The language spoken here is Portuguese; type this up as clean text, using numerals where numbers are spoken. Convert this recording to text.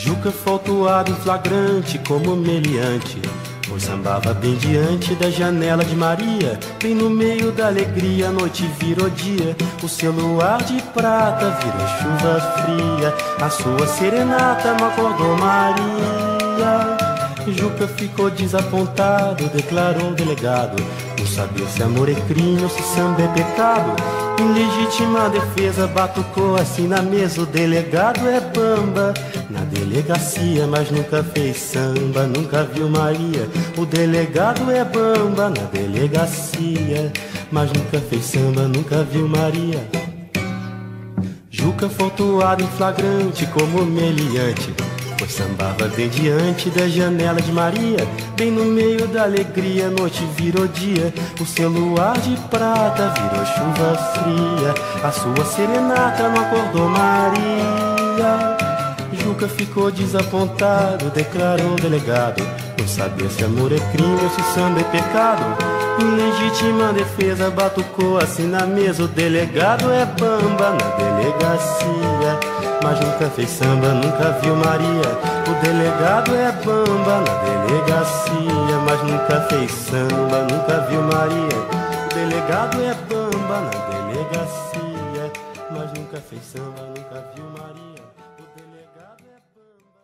Juca foi autuado em flagrante como meliante, pois sambava bem diante da janela de Maria. Bem no meio da alegria a noite virou dia, o seu luar de prata virou chuva fria. A sua serenata não acordou Maria. Juca ficou desapontado, declarou o delegado, não sabia se amor é crime ou se samba é pecado. Em legítima defesa batucou assim na mesa: o delegado é bamba na delegacia, mas nunca fez samba, nunca viu Maria. O delegado é bamba na delegacia, mas nunca fez samba, nunca viu Maria. Juca foi autuado em flagrante como meliante, pois sambava bem diante da janela de Maria. Bem no meio da alegria a noite virou dia, o seu luar de prata virou chuva fria. A sua serenata não acordou Maria. Juca ficou desapontado, declarou o delegado, não sabia se amor é crime ou se samba é pecado. Em legítima defesa batucou assim na mesa: o delegado é bamba na delegacia, mas nunca fez samba, nunca viu Maria. O delegado é bamba na delegacia, mas nunca fez samba, nunca viu Maria. O delegado é bamba na delegacia, mas nunca fez samba, nunca viu Maria.